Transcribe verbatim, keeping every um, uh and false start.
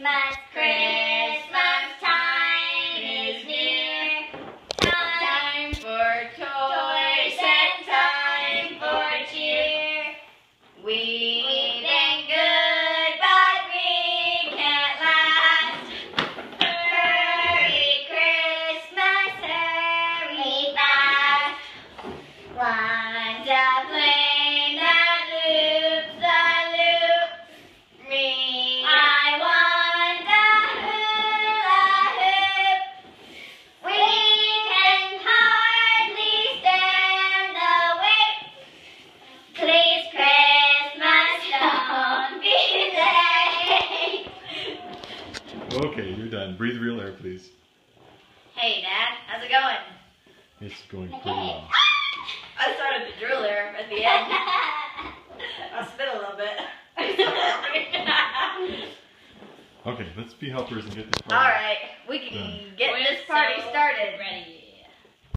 Christmas, Christmas time is near. Time for toys and time for cheer. We've been good, but we can't last. Hurry, Christmas, hurry fast. Want a plane that loops the loop. Me, I want a hula hoop. We can hardly stand the wait. Please, Christmas, don't be late. Okay, you're done. Breathe real air, please. Hey, Dad, how's it going? It's going pretty well. I started to drool there at the end. I'll spit a little bit. Okay, let's be helpers and get this All party. right, we can Done. get We're this party so started. Ready.